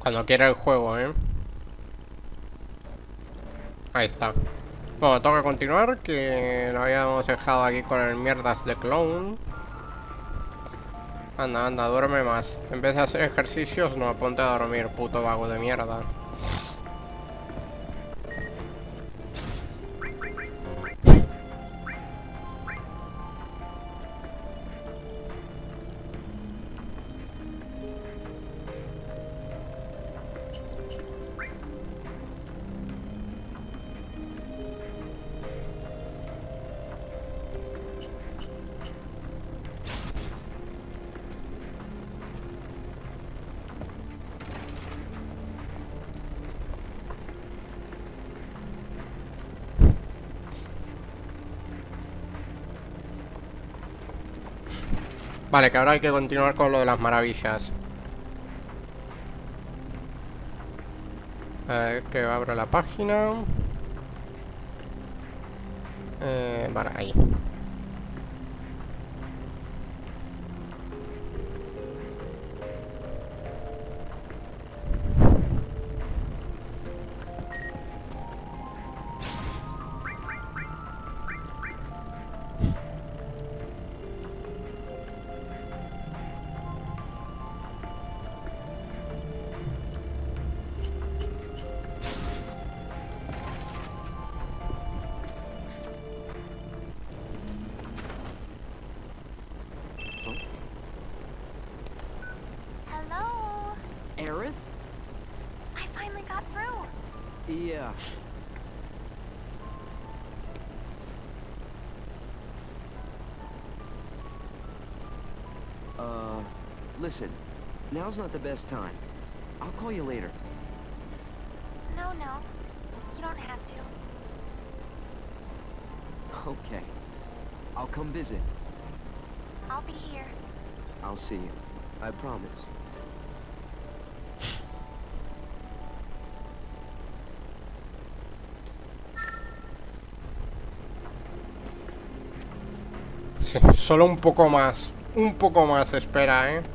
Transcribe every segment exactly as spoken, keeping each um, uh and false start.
Cuando quiera el juego, ¿eh? Ahí está. Bueno, toca continuar, que lo habíamos dejado aquí con el mierdas de clown. Anda, anda, duerme más. En vez de hacer ejercicios, no, ponte a dormir, puto vago de mierda. Vale, que ahora hay que continuar con lo de las maravillas. A ver, que abro la página. Eh, vale, ahí. Hello? Aerith? I finally got through. Yeah. Uh, listen. Now's not the best time. I'll call you later. No, no. You don't have to. Okay. I'll come visit. I'll be here. I'll see you. I promise. Sí, solo un poco más. Un poco más, espera, ¿eh?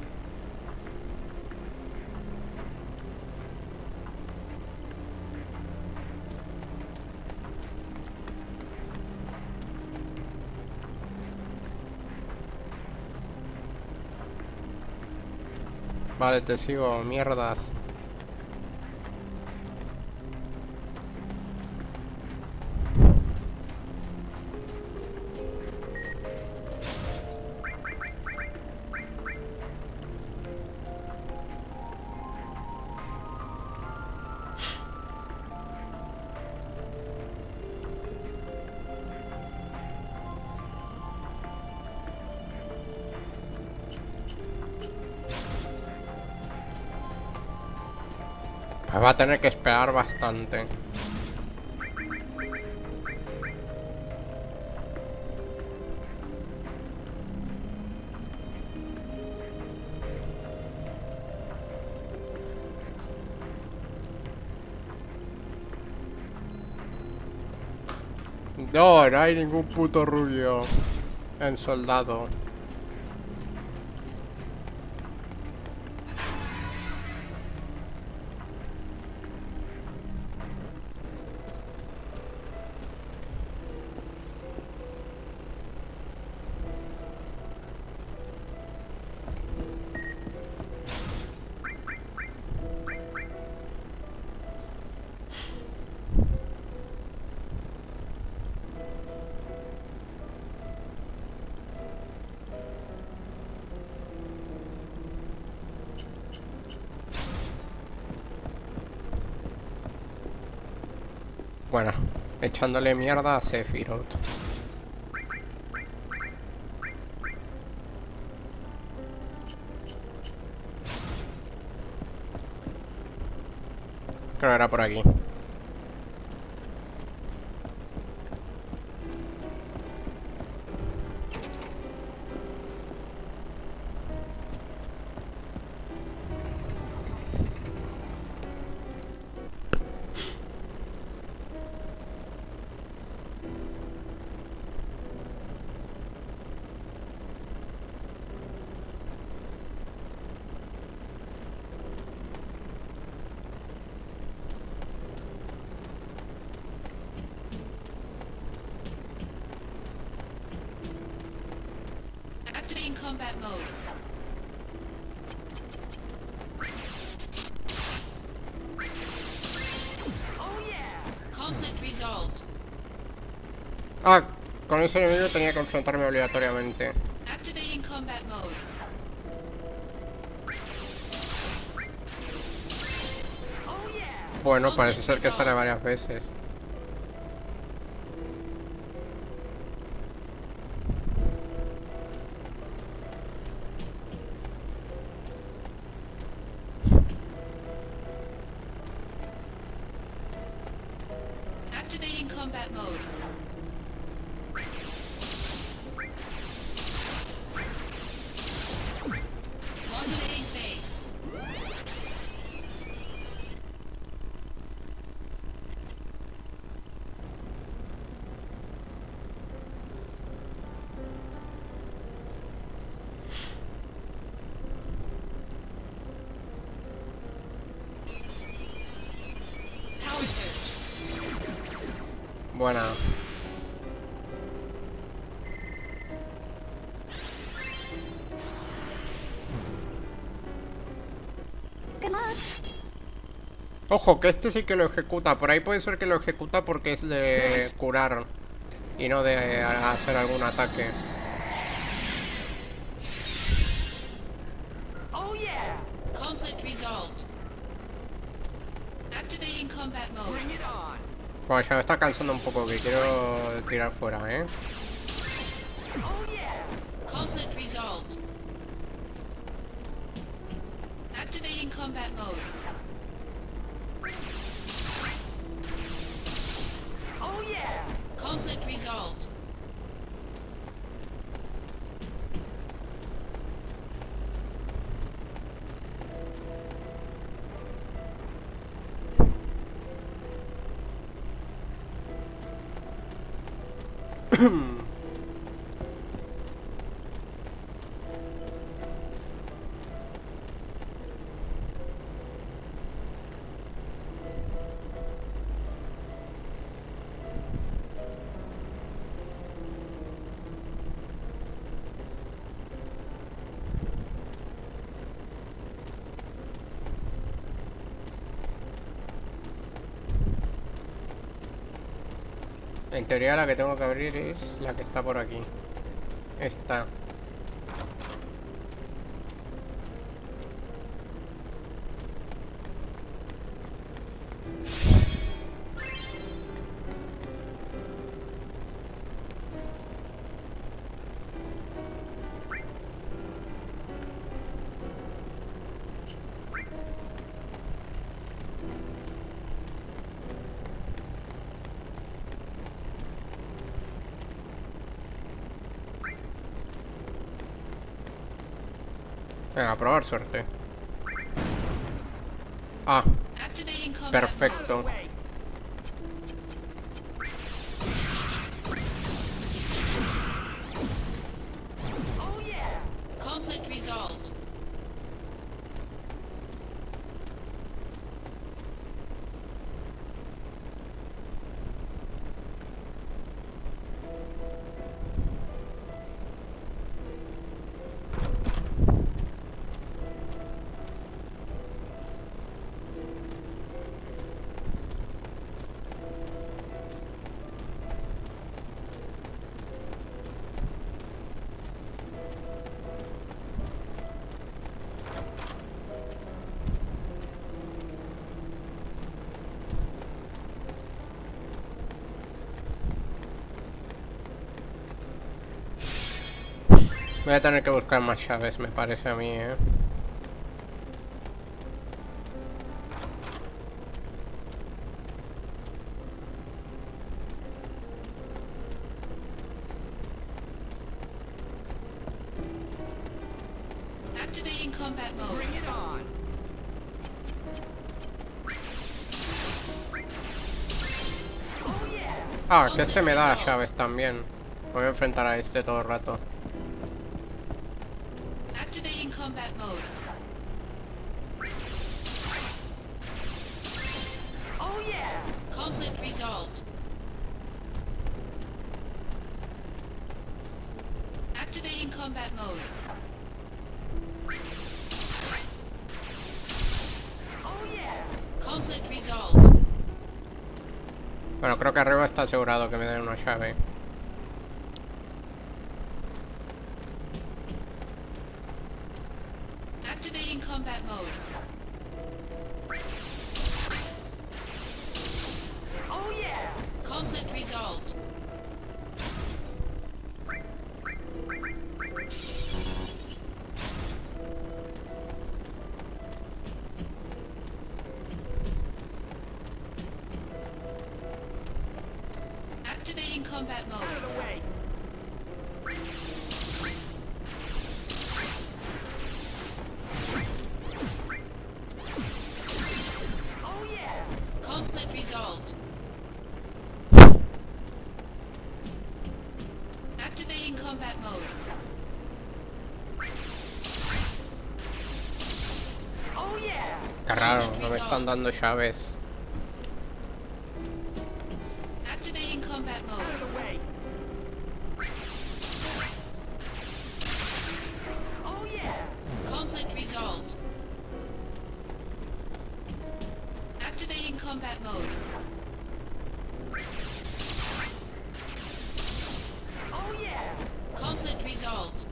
Vale, te sigo, mierdas. Pues va a tener que esperar bastante. No, no hay ningún puto rubio en soldado. Bueno, echándole mierda a Sephiroth. Creo que era por aquí. Activating combat mode. Oh yeah. Conflict resolved. Ah, con ese enemigo tenía que enfrentarme obligatoriamente. Activating combat mode. Oh yeah. Bueno, parece ser que sale varias veces. Activating combat mode. Modulating phase. Power surge. Buena. Good luck. Ojo, que este sí que lo ejecuta. Por ahí puede ser que lo ejecuta porque es de curar y no de hacer algún ataque. Oh yeah! Conflict resolved. Activating combat mode. Bring it on! Bueno, ya me está cansando un poco, que quiero tirar fuera, ¿eh? Oh yeah! Conflict resolved. Activating combat mode. Oh yeah! Conflict resolved. En teoría la que tengo que abrir es la que está por aquí. Esta. Venga, a probar suerte. Ah, Activating combat perfecto. Wait! Oh yeah! mode. Conflict resolved. Voy a tener que buscar más llaves, me parece a mí, ¿eh? Activating combat mode. Bring it on! Oh yeah! Ah, que este me da llaves también. Me voy a enfrentar a este todo el rato. Activating combat mode. Oh yeah! Conflict resolved. Activating combat mode. Conflict resolved. Bueno, creo que arriba está asegurado que me den una llave. Activating combat mode. Conflict resolved. Activating combat mode. Conflict resolved. Activating combat mode. Qué raro, no me están dando llaves. Activating combat mode. Conflict resolved. Activating combat mode. Conflict resolved.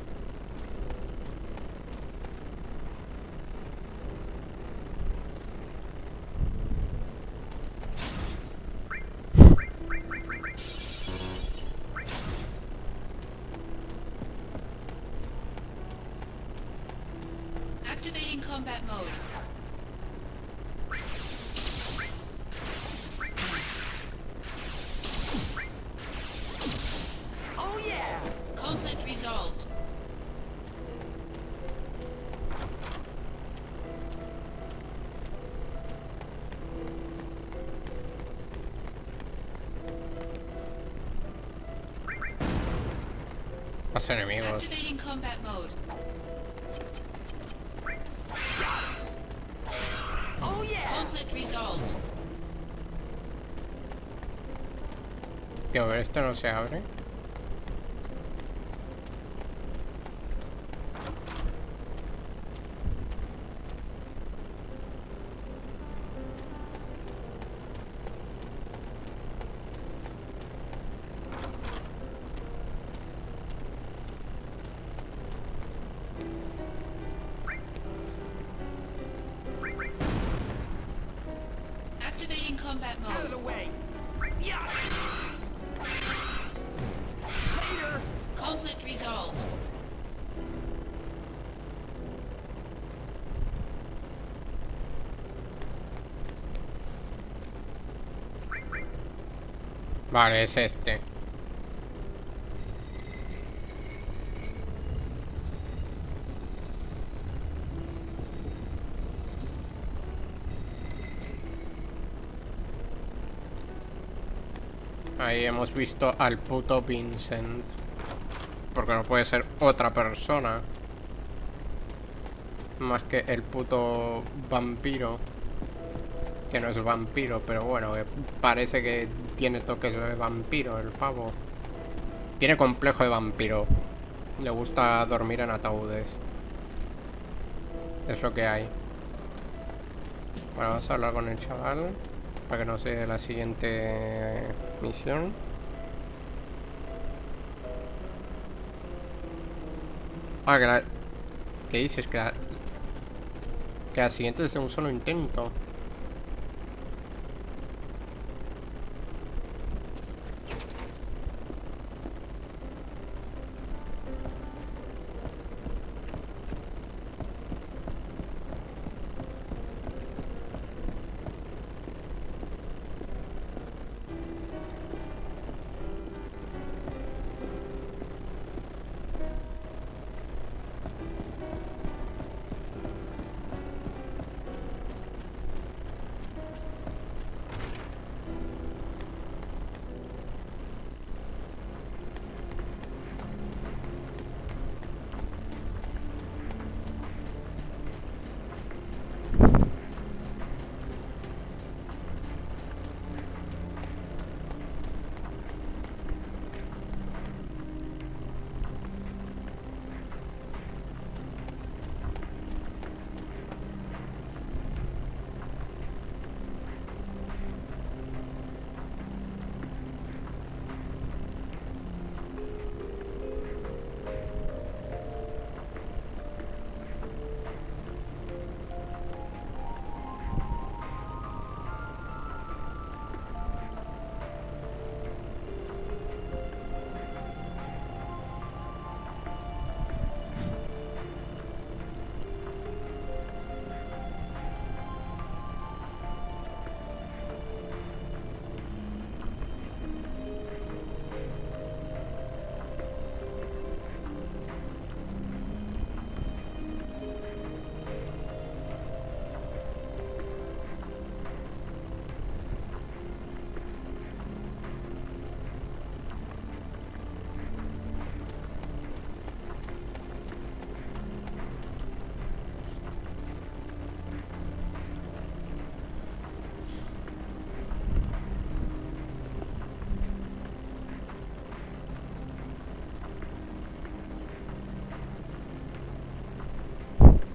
Activating combat mode. Conflict resolved. Más enemigos. Activating combat mode. Conflict resolved. Tío, a ver, esto no se abre. Activating combat mode. Conflict resolved. Vale, es este. Ahí hemos visto al puto Vincent. Porque no puede ser otra persona más que el puto vampiro. Que no es vampiro, pero bueno, que parece que tiene toques de vampiro el pavo. Tiene complejo de vampiro. Le gusta dormir en ataúdes. Es lo que hay. Bueno, vamos a hablar con el chaval para que nos dé la siguiente misión. Ah, que la... ¿Qué dices? Que la... Que la siguiente es de un solo intento.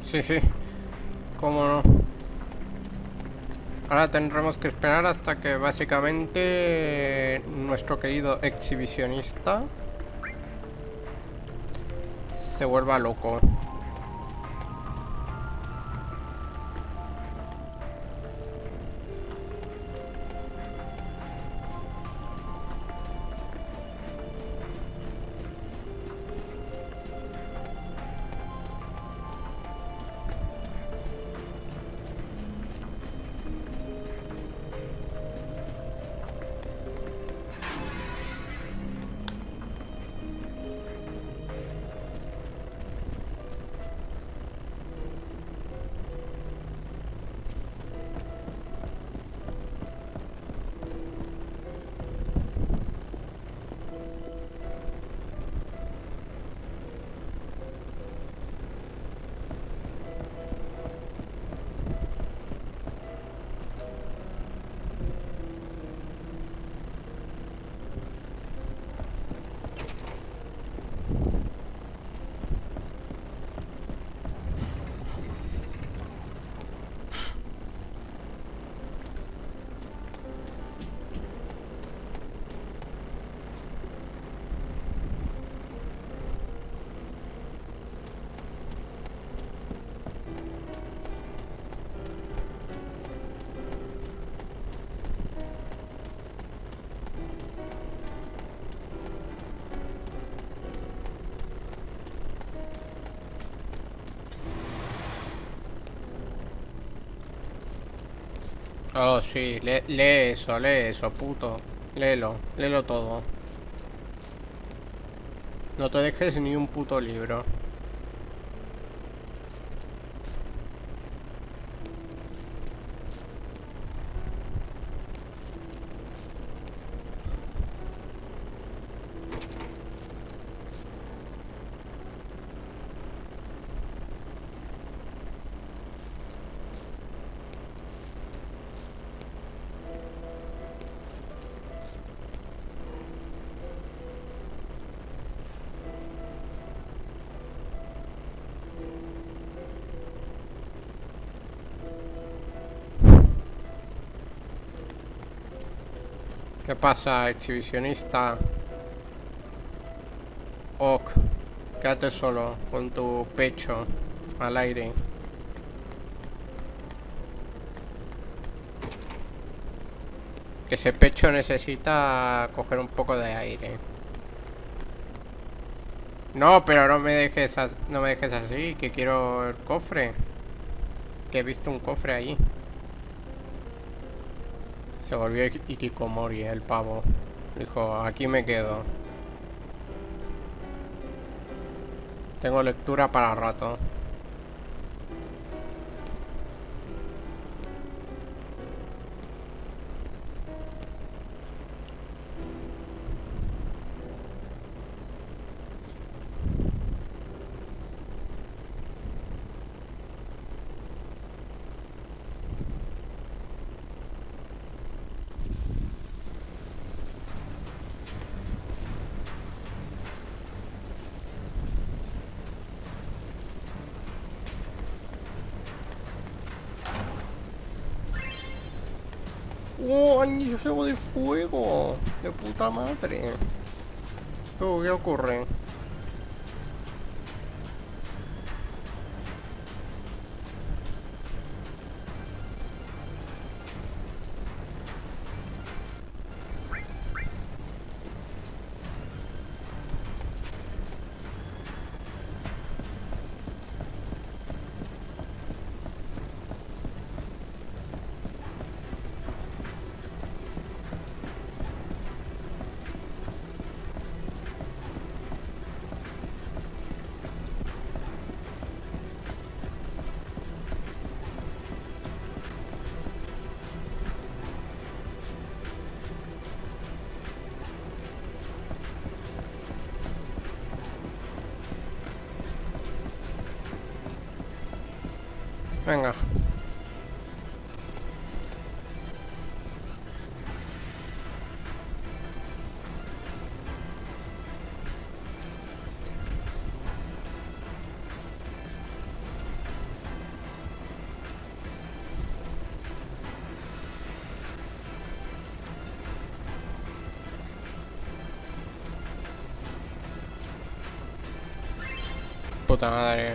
Sí, sí. ¿Cómo no? Ahora tendremos que esperar hasta que básicamente nuestro querido exhibicionista se vuelva loco. Oh, sí, lee, lee eso, lee eso, puto. Léelo, léelo todo. No te dejes ni un puto libro. ¿Qué pasa, exhibicionista? Ok, quédate solo con tu pecho al aire. Que ese pecho necesita coger un poco de aire. No, pero no me dejes, as- no me dejes así, que quiero el cofre. Que he visto un cofre ahí. Se volvió Iki- Ikikomori, el pavo. Dijo, aquí me quedo. Tengo lectura para rato. ¡Oh, anillo de fuego! ¡De puta madre! Oh, ¿qué ocurre? Venga. Puta madre.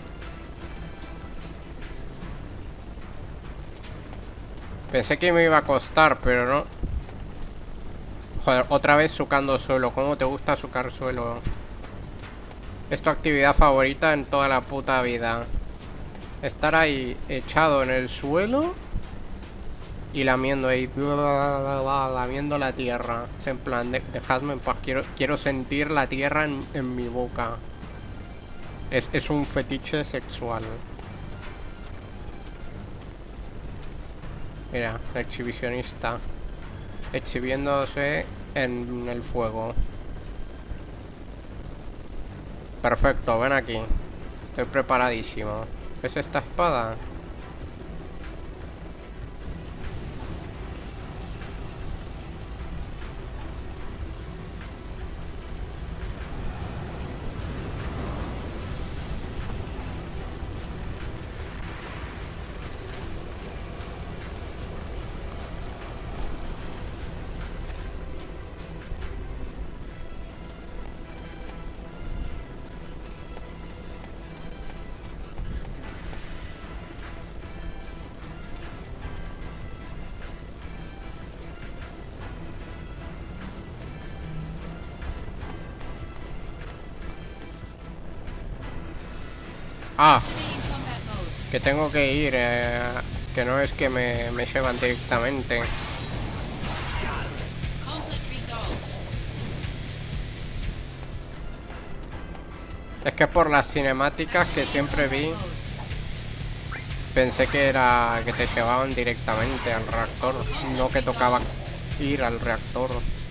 Pensé que me iba a costar, pero no. Joder, otra vez sucando suelo. ¿Cómo te gusta sucar suelo? Es tu actividad favorita en toda la puta vida. Estar ahí echado en el suelo y lamiendo ahí, lamiendo la tierra. Es en plan, de, dejadme en paz. Quiero, quiero sentir la tierra en, en mi boca. Es, es un fetiche sexual. Mira, el exhibicionista exhibiéndose en el fuego. Perfecto, ven aquí. Estoy preparadísimo. ¿Ves esta espada? Ah, Activating combat mode. que tengo que ir, eh, que no es que me, me llevan directamente. Conflict resolved. Es que por las cinemáticas que siempre vi, pensé que era que te llevaban directamente al reactor, no que tocaba ir al reactor.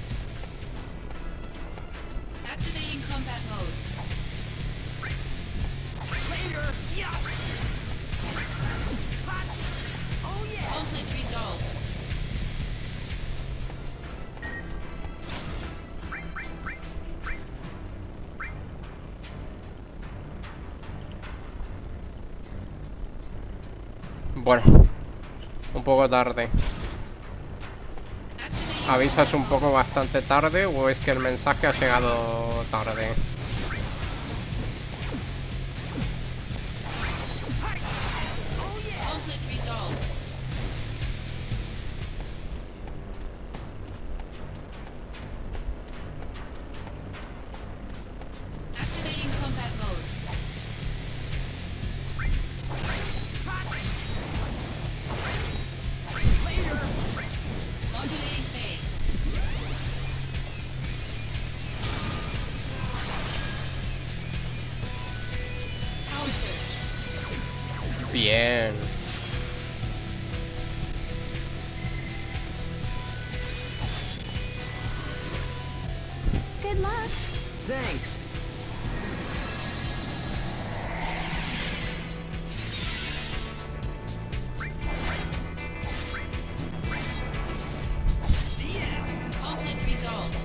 Activating combat mode. Conflict resolved. Bueno, un poco tarde. Activating ¿Avisas un poco bastante tarde o es que el mensaje ha llegado tarde? conflict resolved. Activating combat mode. Modulating phase. Power surge. Bien. Good luck. Thanks. Conflict resolved.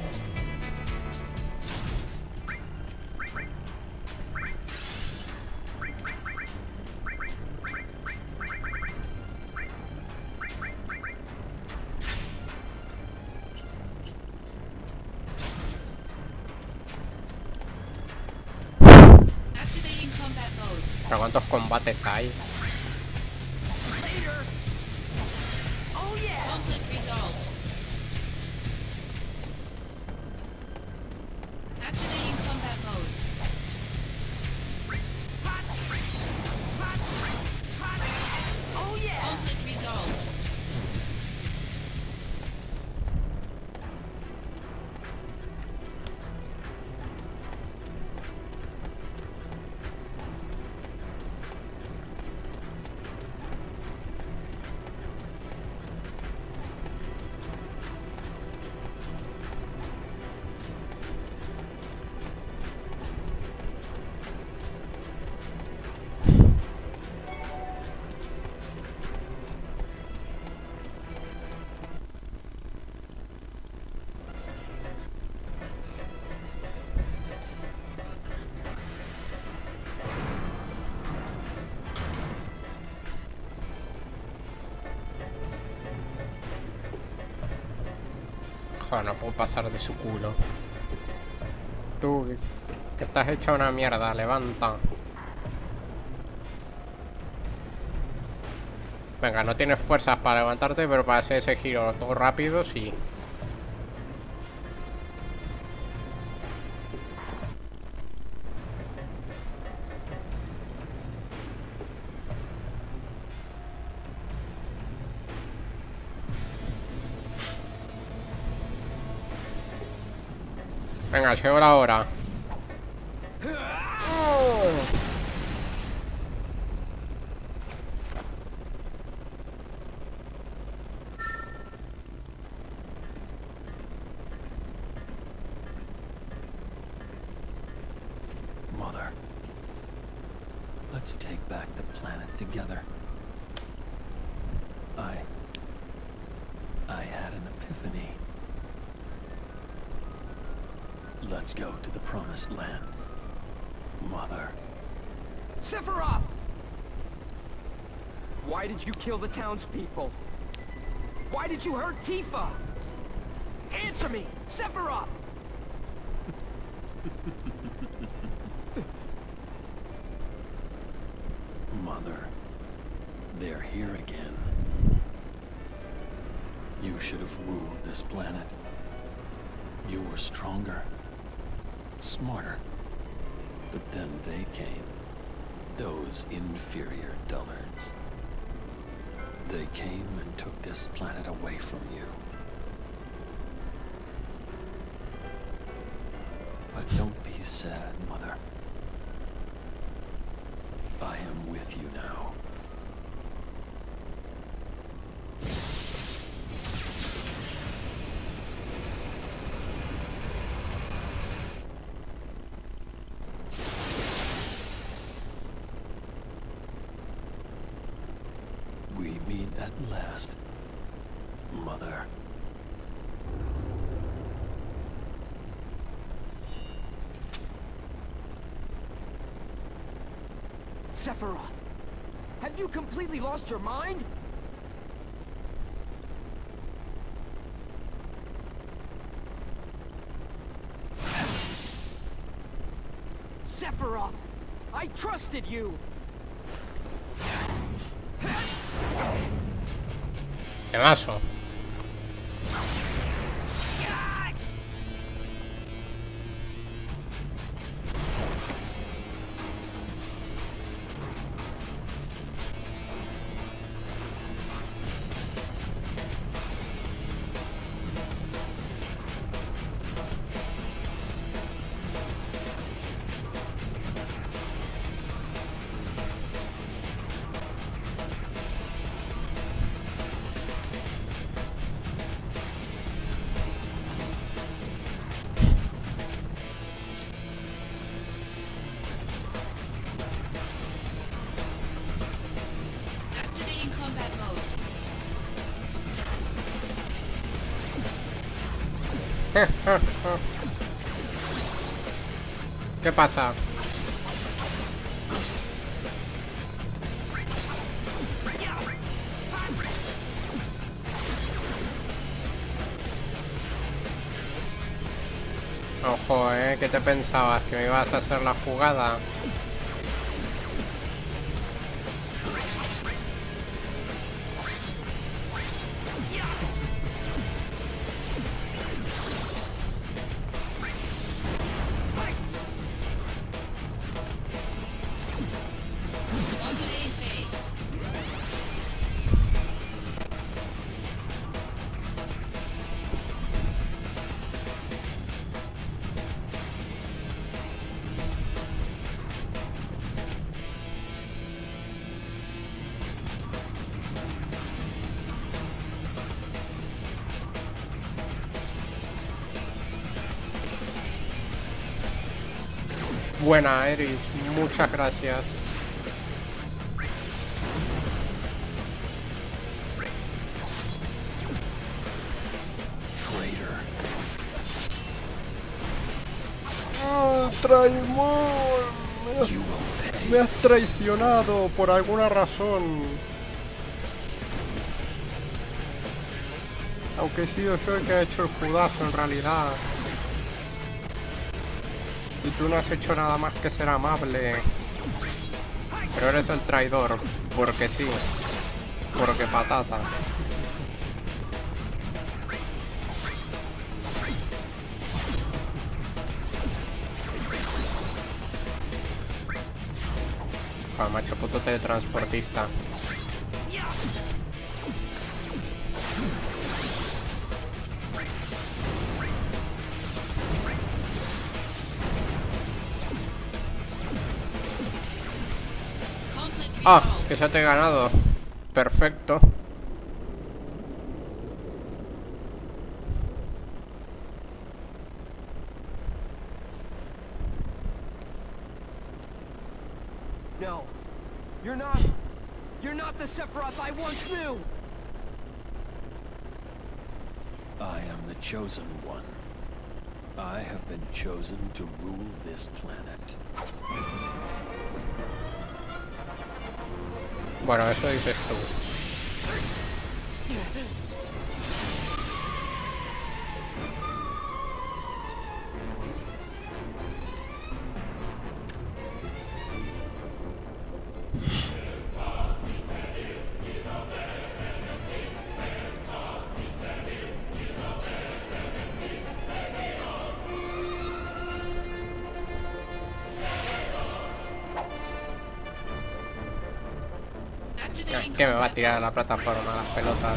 Activating combat mode. ¿Pero cuántos combates hay? Conflict resolved. Activating combat mode. Conflict resolved. Joder, no puedo pasar de su culo. Tú, que estás hecha una mierda, levanta. Venga, no tienes fuerzas para levantarte, pero para hacer ese giro todo rápido, sí. Venga, llegó la hora. Mother, let's take back the planet together. I... I had an epiphany. Let's go to the promised land. Mother. Sephiroth! Why did you kill the townspeople? Why did you hurt Tifa? Answer me! Sephiroth! Mother, they're here again. You should have ruled this planet. You were stronger, smarter. But then they came. Those inferior dullards. They came and took this planet away from you. But don't be sad, Mother. I am with you now. We meet at last, Mother. Sephiroth! Have you completely lost your mind? Sephiroth! I trusted you! Temazo. Activating combat mode. ¿Qué pasa? Ojo, ¿eh? ¿Qué te pensabas? ¿Que me ibas a hacer la jugada? On to A phase. Buena, Eris. Muchas gracias. Traitor. ¡Oh, traidor! Me has, You will pay. me has traicionado por alguna razón. Aunque he sido yo el que ha hecho el judazo en realidad. Y tú no has hecho nada más que ser amable. Pero eres el traidor, porque sí. Porque patata. Joder, macho, puto teletransportista. Ah, que ya te he ganado. Perfecto. No. You're not... You're not the Sephiroth I once knew! I am the chosen one. I have been chosen to rule this planet. Bueno, eso dices tú. Es que me va a tirar a la plataforma las pelotas.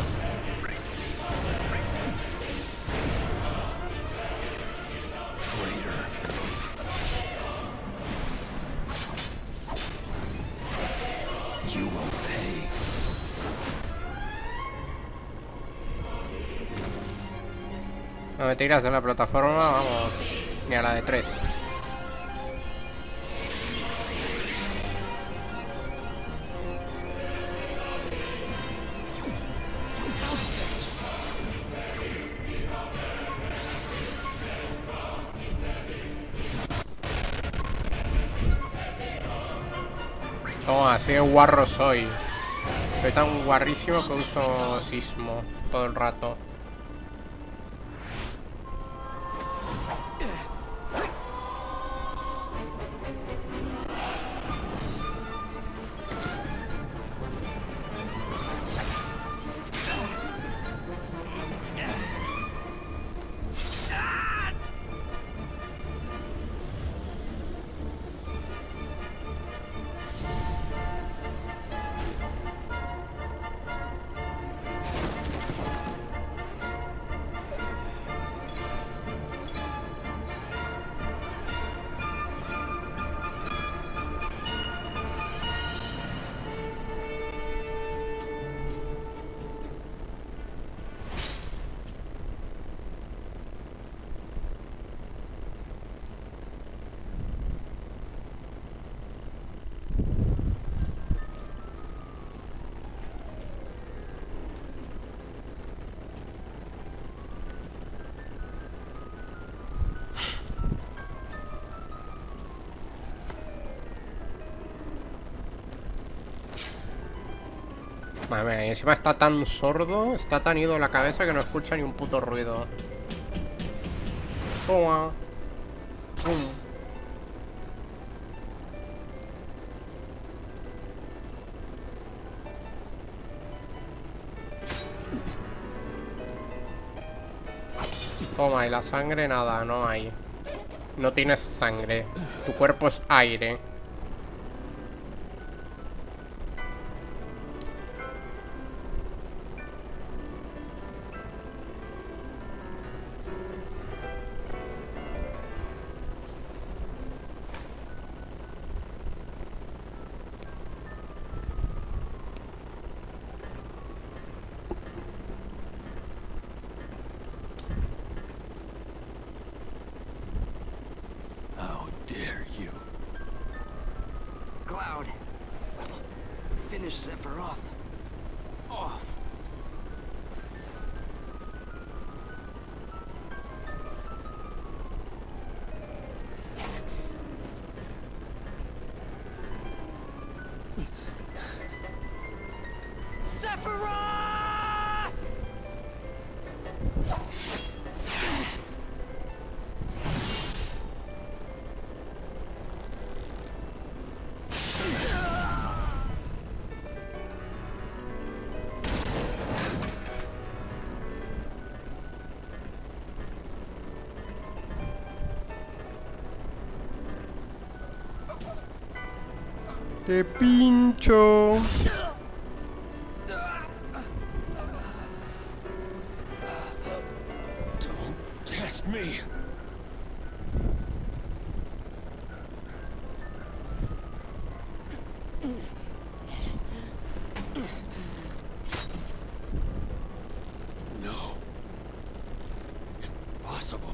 You will pay. No me tiras de la plataforma, vamos, ni a la de tres. Toma, así de guarro soy. Soy tan guarrísimo que uso sismo todo el rato. Madre mía, y encima está tan sordo, está tan ido la cabeza que no escucha ni un puto ruido. Toma. Pum. Toma, y la sangre nada, no hay. No tienes sangre. Tu cuerpo es aire. How dare you? Cloud. Finish Sephiroth off. Sephiroth! Te pincho. Don't test me. No. Impossible.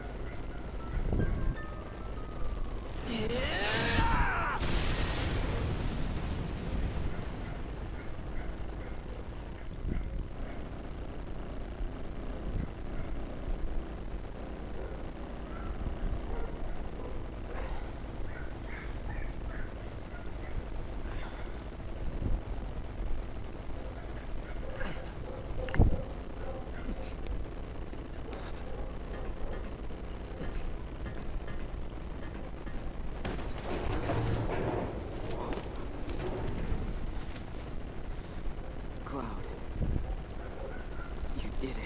Cloud. You did it.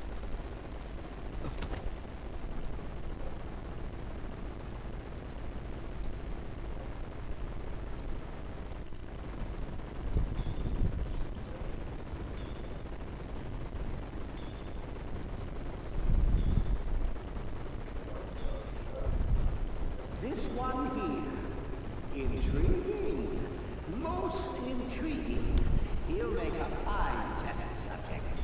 This one here. Intriguing. Most intriguing. He'll make a fine test subject.